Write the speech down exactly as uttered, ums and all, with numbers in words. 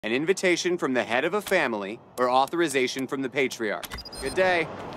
an invitation from the head of a family, or authorization from the patriarch. Good day.